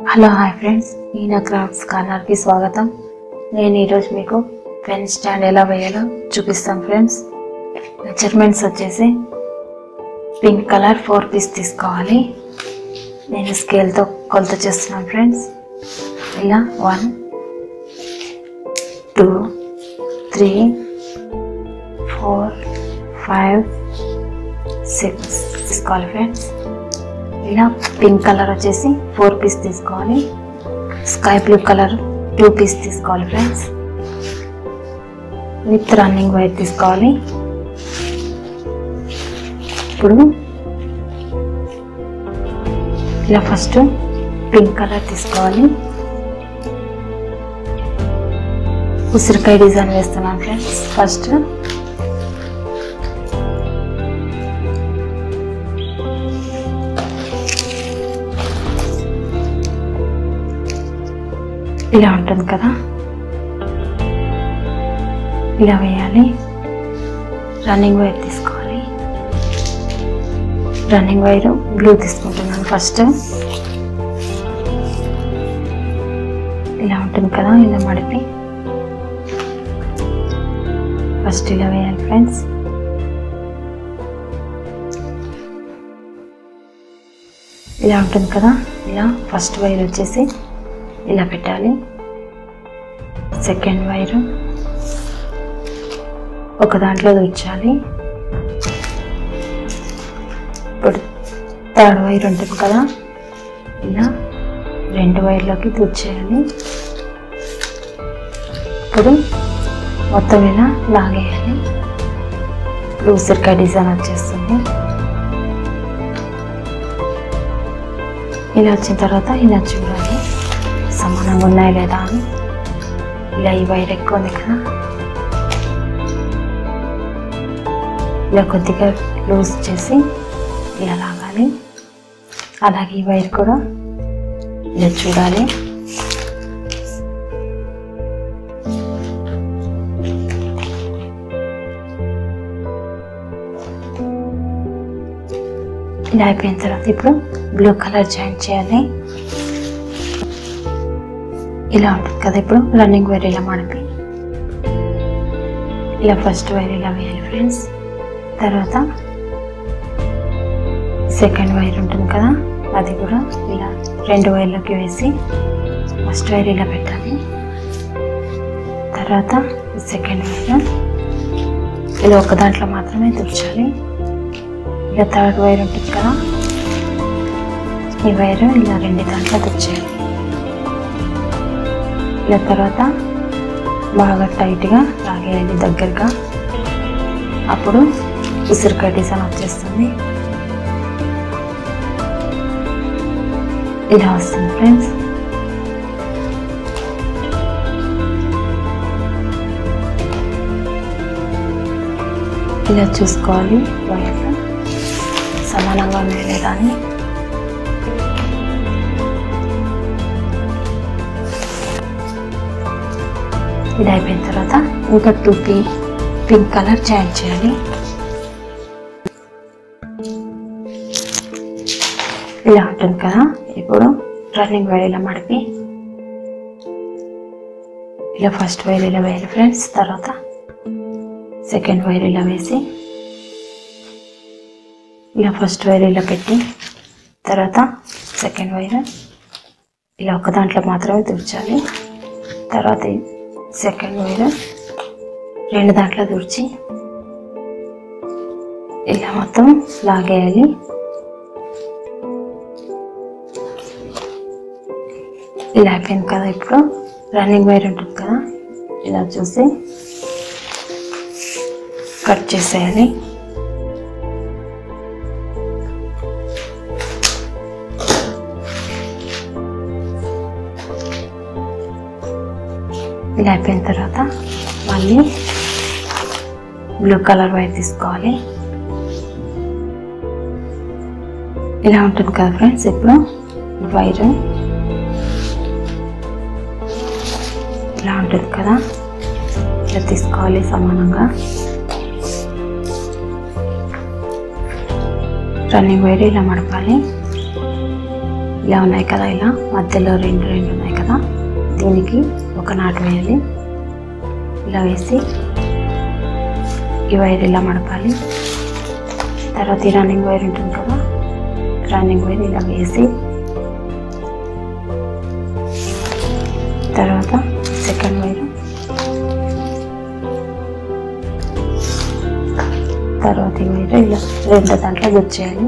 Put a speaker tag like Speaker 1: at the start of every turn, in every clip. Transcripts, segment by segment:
Speaker 1: Hello hi friends, Eena crafts కార్నర్కి స్వాగతం. నేను ఈరోజు మీకు పెన్ స్టాండ్ ఎలా వేయాలో చూపిస్తాను ఫ్రెండ్స్. మెజర్మెంట్స్ వచ్చేసి పింక్ కలర్ 4 పీస్ తీసుకోవాలి. నేను స్కేల్తో కొలత చేస్తున్నాను ఫ్రెండ్స్. ఇలా 1 2 3 4 5 6 తీసుకోవాలి ఫ్రెండ్స్. ఇలా పింక్ కలర్ వచ్చేసి 4 పీస్ తీసుకోవాలి. స్కై బ్లూ కలర్ 2 పీస్ తీసుకోవాలి ఫ్రెండ్స్. విత్ రన్నింగ్ వైర్ తీసుకోవాలి. ఇప్పుడు ఇలా ఫస్ట్ పింక్ కలర్ తీసుకోవాలి. ఉసిరికాయ డిజైన్ వేస్తున్నాను ఫ్రెండ్స్. ఫస్ట్ ఇలా ఉంటుంది కదా, ఇలా వేయాలి. రన్నింగ్ వైర్ తీసుకోవాలి. రన్నింగ్ వైర్ బ్లూ తీసుకుంటున్నాను ఫస్ట్. ఇలా ఉంటుంది కదా, ఇలా మడిపి ఫస్ట్ ఇలా వేయాలి ఫ్రెండ్స్. ఇలా ఉంటుంది కదా, ఇలా ఫస్ట్ వైర్ వచ్చేసి ఇలా పెట్టాలి. సెకండ్ వైర్ ఒక దాంట్లో దూర్చాలి. ఇప్పుడు థర్డ్ వైర్ ఉంటుంది కదా, ఇలా 2 వైర్లోకి దూర్చేయాలి. ఇప్పుడు మొత్తం ఇలా లాగేయాలి. ఇప్పుడు ఉసిరికాయ డిజైన్ వచ్చేస్తుంది. ఇలా వచ్చిన తర్వాత ఇలా చూడాలి సమానంగా ఉన్నాయా లేదా అని. ఇలా ఈ వైర్ ఎక్కువ ఉంది కదా, ఇలా కొద్దిగా లూజ్ చేసి ఇలా లాగాలి. అలాగే ఈ వైర్ కూడా ఇలా చూడాలి. ఇలా అయిపోయిన తర్వాత ఇప్పుడు బ్లూ కలర్ జాయిన్ చేయాలి. ఇలా ఉంటుంది కదా. ఇప్పుడు రన్నింగ్ వైర్ ఇలా మడిపి ఇలా ఫస్ట్ వైర్ ఇలా వేయాలి ఫ్రెండ్స్. తర్వాత సెకండ్ వైర్ ఉంటుంది కదా, అది కూడా ఇలా 2 వైర్లోకి వేసి ఫస్ట్ వైర్ ఇలా పెట్టాలి. తర్వాత సెకండ్ వైర్ ఇలా ఒక దాంట్లో మాత్రమే తుర్చాలి. ఇలా థర్డ్ వైర్ ఉంటుంది కదా, ఈ వైర్ ఇలా 2 దాంట్లో తుర్చేయాలి. ఇలా తర్వాత బాగా టైట్గా లాగేయాలి దగ్గరగా. అప్పుడు ఉసిరికాయ డిజైన్ వచ్చేస్తుంది. ఇలా వస్తుంది ఫ్రెండ్స్. ఇలా చూసుకోవాలి వైర్ సమానంగా ఉన్నాయి లేదా అని. ఇది అయిపోయిన తర్వాత ఇంకా 2 పింక్ కలర్ జాయిన్ చేయాలి. ఇలా ఉంటుంది కదా. ఇప్పుడు రన్నింగ్ వైర్ ఇలా మడిపి ఇలా ఫస్ట్ వైర్ ఇలా వేయాలి ఫ్రెండ్స్. తర్వాత సెకండ్ వైర్ ఇలా వేసి ఇలా ఫస్ట్ వైర్ ఇలా పెట్టి తర్వాత సెకండ్ వైర్ ఇలా ఒక దాంట్లో మాత్రమే దూర్చాలి. తర్వాత సెకండ్ వైర్ 2 దాంట్లో దూర్చి ఇలా మొత్తం లాగేయాలి. ఇలా అయిపోయింది కదా. ఇప్పుడు రన్నింగ్ వైర్ ఉంటుంది కదా, ఇలా చూసి కట్ చేసేయాలి. ఇలా అయిపోయిన తర్వాత మళ్ళీ బ్లూ కలర్ వైర్ తీసుకోవాలి. ఇలా ఉంటుంది కదా ఫ్రెండ్స్. ఇప్పుడు వైర్ ఇలా ఉంటుంది కదా, ఇలా తీసుకోవాలి సమానంగా. రన్నింగ్ వైర్ ఇలా మడపాలి. ఇలా ఉన్నాయి కదా, ఇలా మధ్యలో రెండు ఉన్నాయి కదా, దీనికి ఒక నాటు వేయాలి. ఇలా వేసి ఈ వైర్ ఇలా మడపాలి. తర్వాత ఈ రన్నింగ్ వైర్ ఉంటుంది కదా, రన్నింగ్ వైర్ ఇలా వేసి తర్వాత సెకండ్ వైర్, తర్వాత ఈ వైర్ ఇలా రెండు దాంట్లో గుచ్చేయాలి.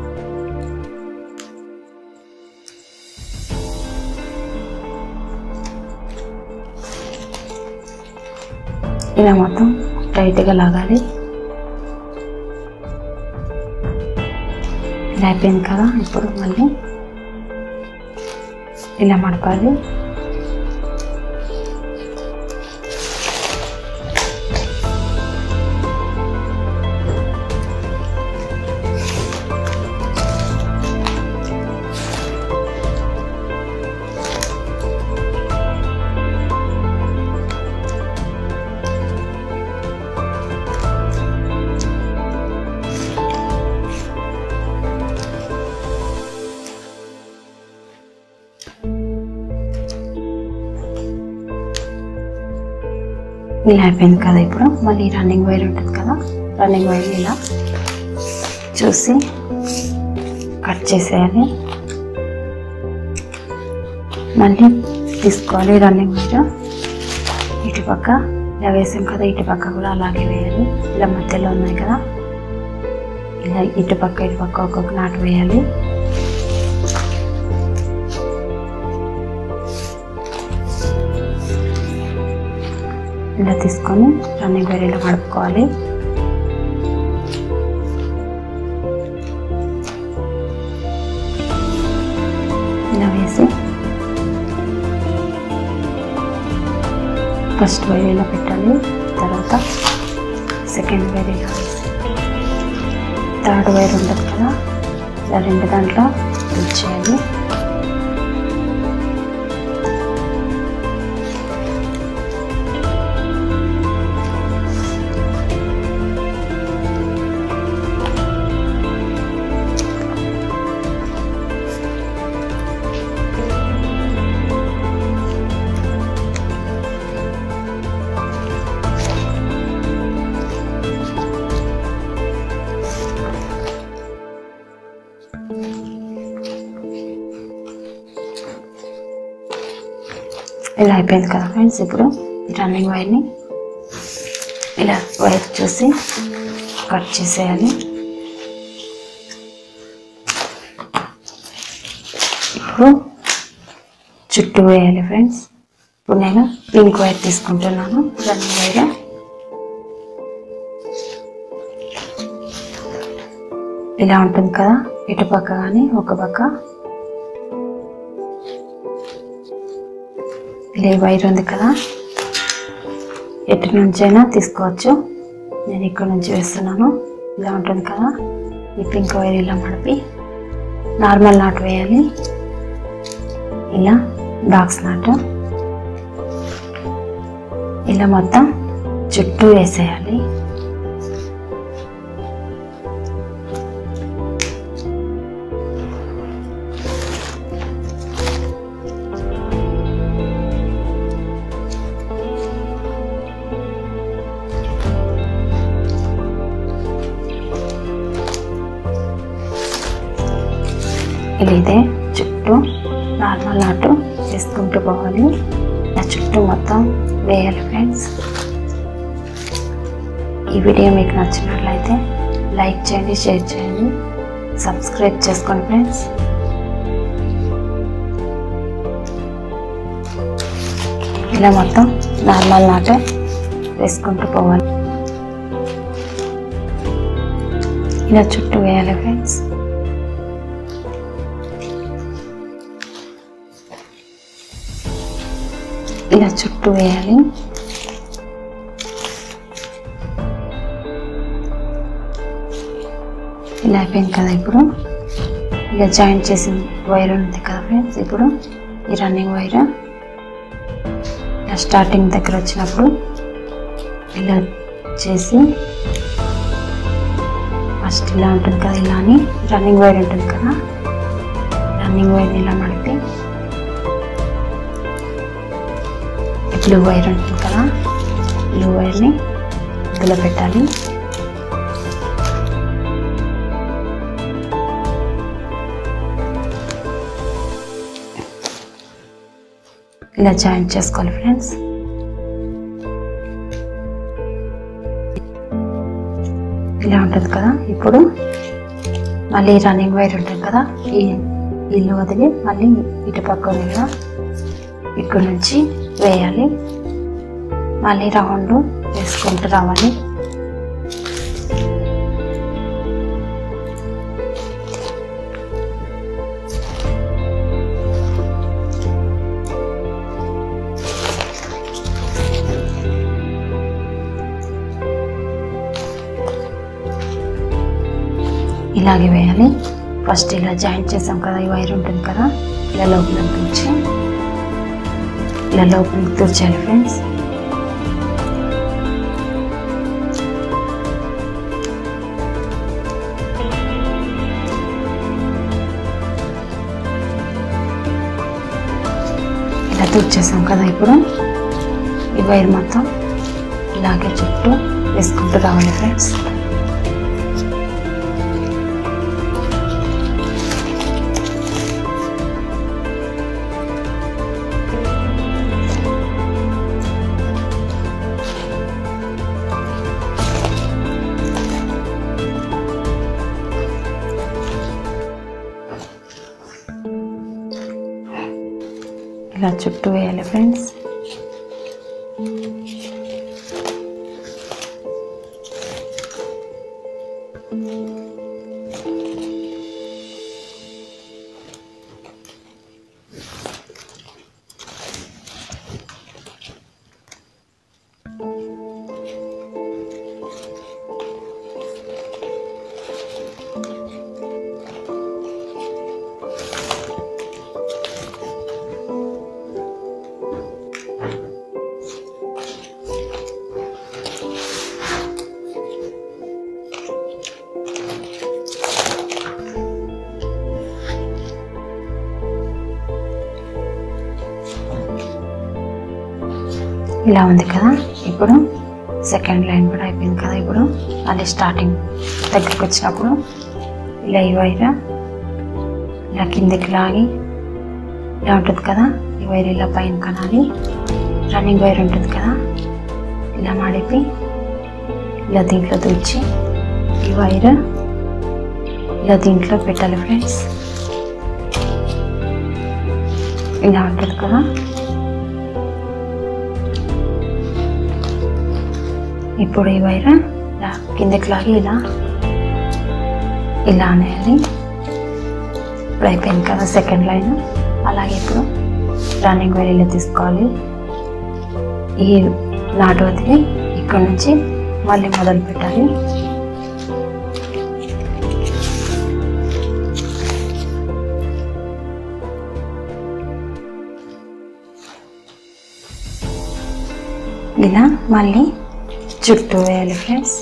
Speaker 1: ఇలా మొత్తం టైట్గా లాగాలి. ఇలా అయిపోయింది కదా, ఇప్పుడు మళ్ళీ ఇలా మడపాలి. ఇలా అయిపోయింది కదా, ఇప్పుడు మళ్ళీ రన్నింగ్ వైర్ ఉంటుంది కదా, రన్నింగ్ వైర్ ఇలా చూసి కట్ చేసేయాలి. మళ్ళీ తీసుకోవాలి రన్నింగ్ వైర్, ఇటుపక్క ఇలా వేసాం కదా, ఇటుపక్క కూడా అలాగే వేయాలి. ఇలా మధ్యలో ఉన్నాయి కదా, ఇలా ఇటుపక్క ఒక్కొక్క నాటు వేయాలి. ఇలా తీసుకొని రన్నింగ్ వైర్ ఇలా మడుపుకోవాలి. ఇలా వేసి ఫస్ట్ వైర్ ఇలా పెట్టాలి. తర్వాత సెకండ్ వైర్ ఇలా వేసి థర్డ్ వైర్ ఉంటుంది కదా, ఇలా రెండు దాంట్లో యూజ్ చేయాలి. ఇలా అయిపోయింది కదా ఫ్రెండ్స్, ఇప్పుడు రన్నింగ్ వైర్ని ఇలా వైర్ చూసి కట్ చేసేయాలి. ఇప్పుడు చుట్టూ వేయాలి ఫ్రెండ్స్. ఇప్పుడు నేను పింక్ వైర్ తీసుకుంటున్నాను. రన్నింగ్ వైర్ ఇలా ఉంటుంది కదా, ఇటు పక్క కానీ ఒక పక్క ఇలా వైర్ ఉంది కదా, ఎటు నుంచైనా తీసుకోవచ్చు. నేను ఇక్కడ నుంచి వేస్తున్నాను. ఇలా ఉంటుంది కదా, ఈ పింక్ వైర్ ఇలా మడిపి నార్మల్ నాటు వేయాలి. ఇలా బాక్స్ నాటు ఇలా మొత్తం చుట్టూ వేసేయాలి. ఇదే చుట్టూ నార్మల్ నాటు వేసుకుంటూ పోవాలి. నా చుట్టూ మొత్తం వేయాలి ఫ్రెండ్స్. ఈ వీడియో మీకు నచ్చినట్లయితే లైక్ చేయండి, షేర్ చేయండి, సబ్స్క్రైబ్ చేసుకోండి ఫ్రెండ్స్. ఇలా మొత్తం నార్మల్ నాటు వేసుకుంటూ పోవాలి. ఇలా చుట్టూ వేయాలి ఫ్రెండ్స్. ఇలా చుట్టూ వేయాలి. ఇలా అయిపోయింది కదా, ఇప్పుడు ఇలా జాయింట్ చేసిన వైర్ ఉంది కదా ఫ్రెండ్స్, ఇప్పుడు ఈ రన్నింగ్ వైర్ ఇలా స్టార్టింగ్ దగ్గర వచ్చినప్పుడు ఇలా చేసి ఫస్ట్ ఇలా ఉంటుంది కదా, ఇలా అని రన్నింగ్ వైర్ ఉంటుంది కదా, రన్నింగ్ వైర్ ఇలా మడిపి బ్లూ వైర్ ఉంటుంది కదా, బ్లూ వైర్ని ఇందులో పెట్టాలి. ఇలా జాయింట్ చేసుకోవాలి ఫ్రెండ్స్. ఇలా ఉంటుంది కదా. ఇప్పుడు మళ్ళీ రన్నింగ్ వైర్ ఉంటుంది కదా, ఈ ఇల్లు వదిలి మళ్ళీ ఇటు పక్కన ఇలా ఇక్కడ నుంచి వేయాలి. మళ్ళీ రౌండ్ వేసుకుంటూ రావాలి. ఇలాగే వేయాలి. ఫస్ట్ ఇలా జాయింట్ చేసాం కదా, ఈ వైర్ ఉంటుంది కదా, ఇలా లోపలికి తూర్చి ఇలా లోపలికి తూర్చాలి ఫ్రెండ్స్. ఇలా తూర్చేసాం కదా. ఇప్పుడు ఈ వైర్ మొత్తం ఇలాగే చుట్టూ వేసుకుంటూ రావాలి ఫ్రెండ్స్. ఇలా చుట్టూ వేయాలి ఫ్రెండ్స్. ఇలా ఉంది కదా. ఇప్పుడు సెకండ్ లైన్ కూడా అయిపోయింది కదా. ఇప్పుడు అది స్టార్టింగ్ దగ్గరికి వచ్చినప్పుడు ఇలా ఈ వైర్ ఇలా కిందకి లాగి ఇలా ఉంటుంది కదా, ఈ వైర్ ఇలా పైన కనాలి. రన్నింగ్ వైర్ ఉంటుంది కదా, ఇలా మడిపి ఇలా దీంట్లో దూచి ఈ వైర్ ఇలా దీంట్లో పెట్టాలి ఫ్రెండ్స్. ఇలా ఉంటుంది కదా. ఇప్పుడు ఈ వైర్ ఇలా కిందకి లాగి ఇలా ఇలా అనేయాలి. ఇప్పుడు అయిపోయింది కదా సెకండ్ లైన్. అలాగే ఇప్పుడు రన్నింగ్ వైర్ ఇలా తీసుకోవాలి. ఈ నాటు వదిలి ఇక్కడ నుంచి మళ్ళీ మొదలు పెట్టాలి. ఇలా మళ్ళీ చుట్టూ వేయాలి ఫ్రెండ్స్.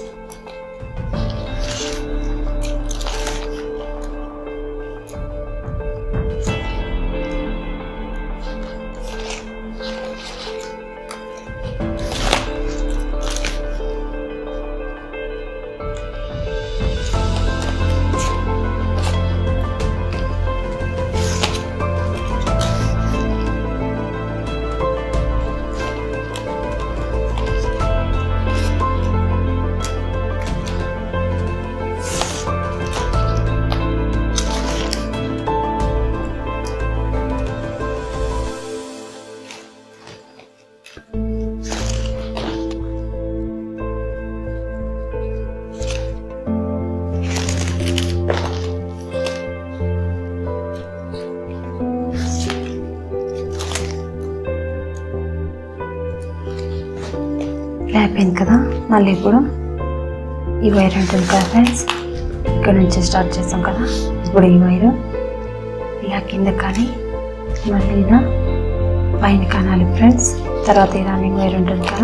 Speaker 1: అయిపోయింది కదా. మళ్ళీ ఇప్పుడు ఈ వైర్ ఉంటుంది కదా ఫ్రెండ్స్, ఇక్కడ నుంచి స్టార్ట్ చేస్తాం కదా. ఇప్పుడు ఈ వైర్ ఇలా కింద కానీ మళ్ళీ ఇలా పైన కానాలి ఫ్రెండ్స్. తర్వాత ఈ రన్నింగ్ వైర్ ఉంటుంది కదా,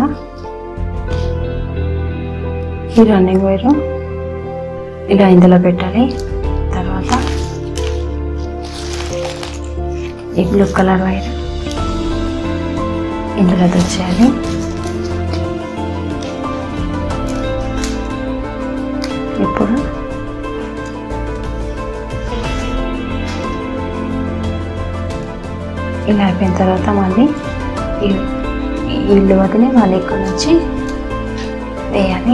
Speaker 1: ఈ రన్నింగ్ వైర్ ఇలా ఇందులో పెట్టాలి. తర్వాత ఈ బ్లూ కలర్ వైర్ ఇందులో దూర్చేయాలి. ఇప్పుడు ఇలా అయిపోయిన తర్వాత మళ్ళీ ఇల్లు వదిలి మళ్ళీ ఇక్కడ నుంచి వేయాలి.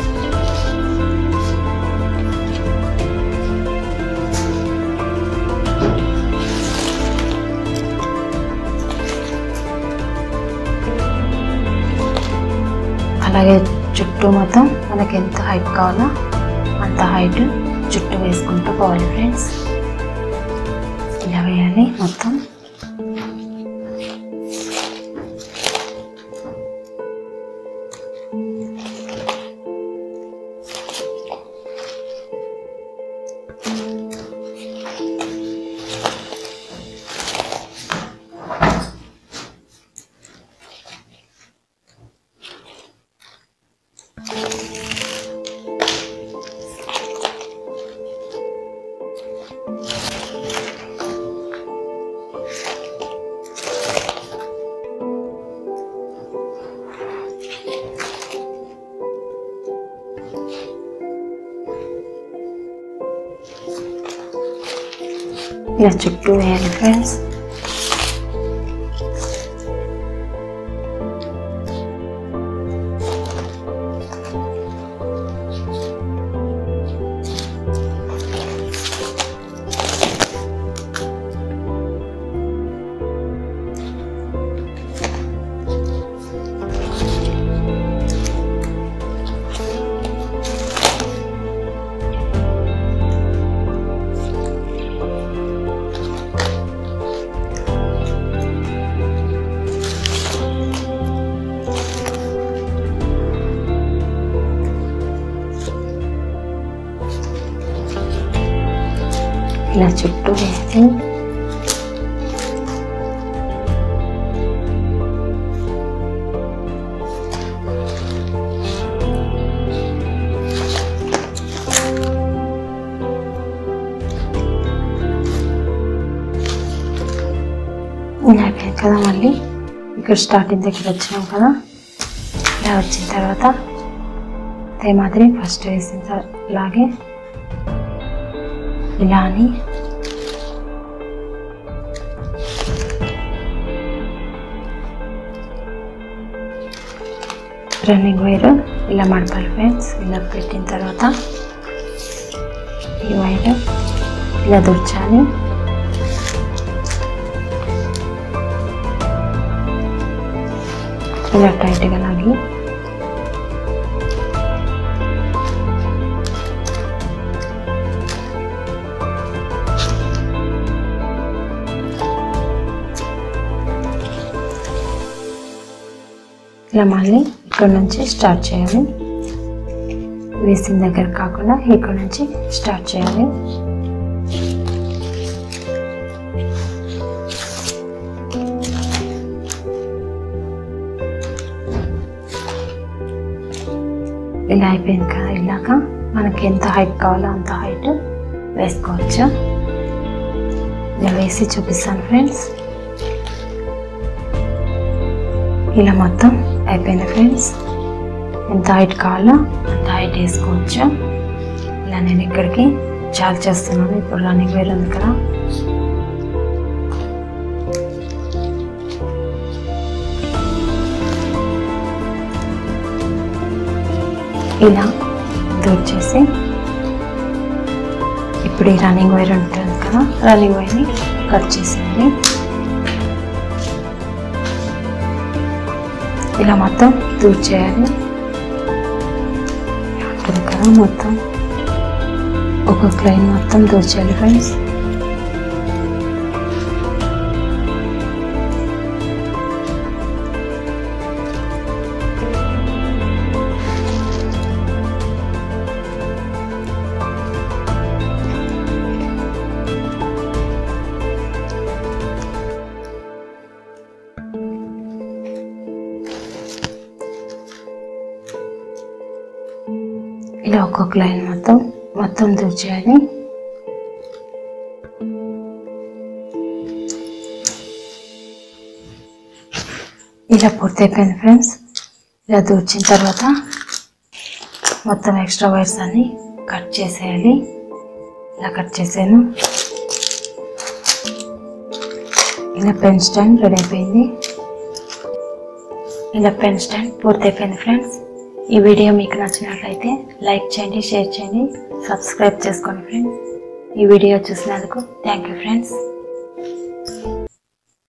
Speaker 1: అలాగే చుట్టూ మొత్తం మనకి ఎంత హైట్ కావాలో అంత హైట్ చుట్టూ వేసుకుంటూ పోవాలి ఫ్రెండ్స్. ఇలా వేయాలి మొత్తం. ఇలా చుట్టూ వేయాలి ఫ్రెండ్స్. ఇలా చుట్టూ వేసి అయిపోయింది కదా. మళ్ళీ ఇక్కడ స్టార్టింగ్ దగ్గర వచ్చినాం కదా. ఇలా వచ్చిన తర్వాత అదే మాదిరి ఫస్ట్ వేసిన లాగే ఇలా అని రన్నింగ్ వైర్ ఇలా మడపాలి ఫ్రెండ్స్. ఇలా పెట్టిన తర్వాత ఈ వైర్ ఇలా దూర్చాలి. ఇలా టైట్గా లాగి ఇలా మళ్ళీ ఇక్కడ నుంచి స్టార్ట్ చేయాలి. వేసిన దగ్గర కాకుండా ఇక్కడ నుంచి స్టార్ట్ చేయాలి. ఇలా అయిపోయింది కదా. ఇలాగ మనకి ఎంత హైట్ కావాలో అంత హైట్ వేసుకోవచ్చు. ఇలా వేసి చూపిస్తాను ఫ్రెండ్స్. ఇలా మొత్తం అయిపోయింది ఫ్రెండ్స్. ఎంత హైట్ కావాలో అంత హైట్ వేసుకోవచ్చు. ఇలా నేను ఇక్కడికి చాలా చేస్తున్నాను. ఇప్పుడు రన్నింగ్ వైర్ ఉంది కదా, ఇలా దూర్చేసి ఇప్పుడు ఈ రన్నింగ్ వైర్ ఉంటుంది కదా, రన్నింగ్ వైర్ని కట్ చేసేది. ఇలా మొత్తం దూర్చేయాలి. ఉంటుంది కదా, మొత్తం ఒక్కొక్క లైన్ మొత్తం దూర్చేయాలి ఫ్రెండ్స్. ఇలా ఒక్కొక్క లైన్ మొత్తం దూర్చేయాలి. ఇలా పూర్తి అయిపోయింది ఫ్రెండ్స్. ఇలా దూర్చిన తర్వాత మొత్తం ఎక్స్ట్రా వైర్స్ అన్ని కట్ చేసేయాలి. ఇలా కట్ చేసాను. ఇలా పెన్ స్టాండ్ రెడీ అయిపోయింది. ఇలా పెన్ స్టాండ్ పూర్తి అయిపోయింది ఫ్రెండ్స్. ఈ వీడియో మీకు నచ్చినట్లయితే లైక్ చేయండి, షేర్ చేయండి, సబ్స్క్రైబ్ చేసుకోండి ఫ్రెండ్స్. ఈ వీడియో చూసినందుకు థ్యాంక్ యూ ఫ్రెండ్స్.